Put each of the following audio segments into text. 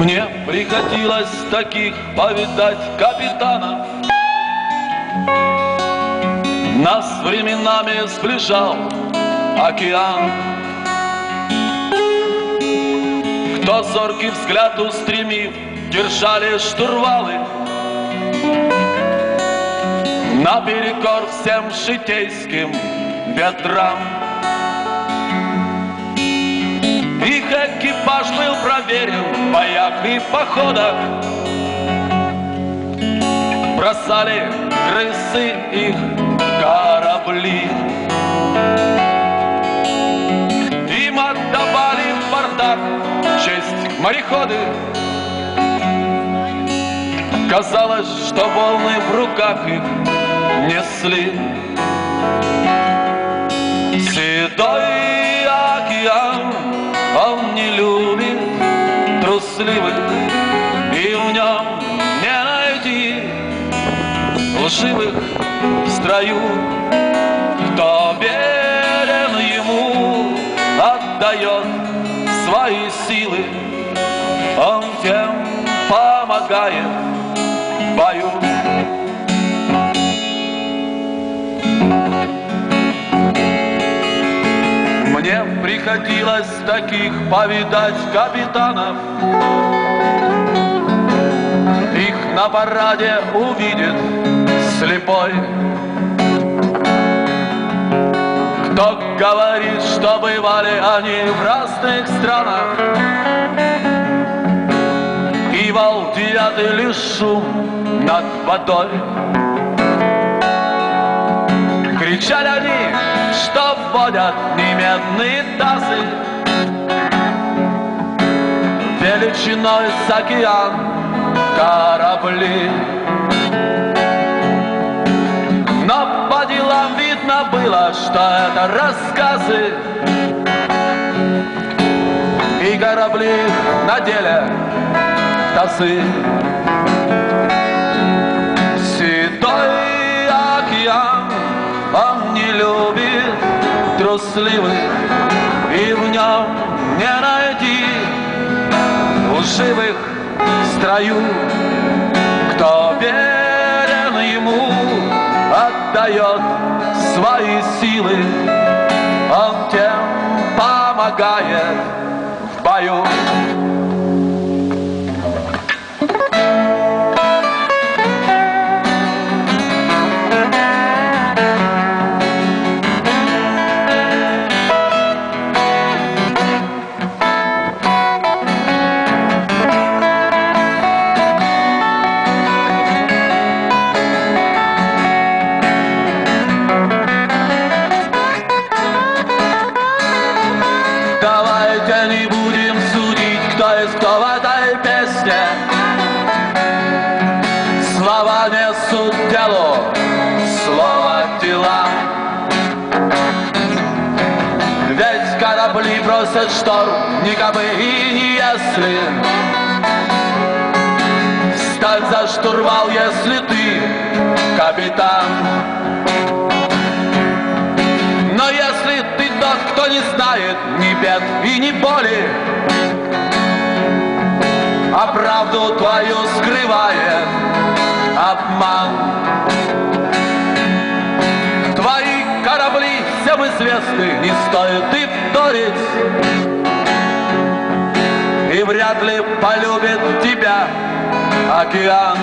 Мне приходилось таких повидать капитанов. Нас временами сближал океан. Кто зоркий взгляд устремив, держали штурвалы наперекор всем житейским ветрам. Их экипаж был проверен в боях и походах. Бросали крысы их корабли. Им отдавали в портах честь мореходы. Казалось, что волны в руках их несли. Седой океан, он не любит трусливых, и в нем не найти лживых в строю. Кто верен ему, отдает свои силы, он тем помогает в бою. Мне приходилось таких повидать капитанов. Их на параде увидит слепой. Кто говорит, что бывали они в разных странах, и вал девятый лишь шум над водой. Кричали они, что вводят не медные тазы величиной с океан корабли. Но по делам видно было, что это рассказы, и корабли на деле тазы. Седой океан, он не любит трусливых, и в нем не найти лживых в строю. Кто верен ему, отдает свои силы, он тем помогает в бою. Давайте не будем судить, кто есть кто в этой песне. Слова несут делу, слово дела. Ведь корабли бросят шторм, никогда и не если. Встань за штурвал, если ты капитан. Но если ты тот, кто не знает ни бед и ни боли, а правду твою скрывает обман, твои корабли всем известны, не стоит их вторить, и вряд ли полюбит тебя океан.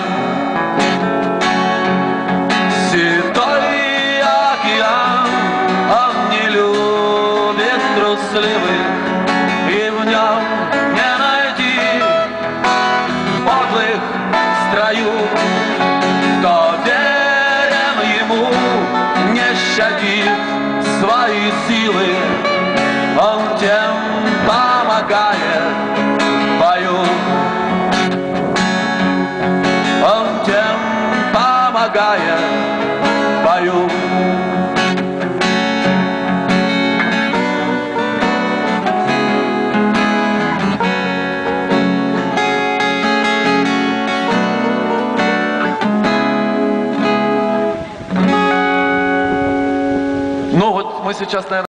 Седой океан, он не любит трусливых, и в нем не найти подлых в строю. Кто верен ему, не щадит свои силы, он тем помогает в бою. Он тем помогает в бою. Ну вот мы сейчас, наверное...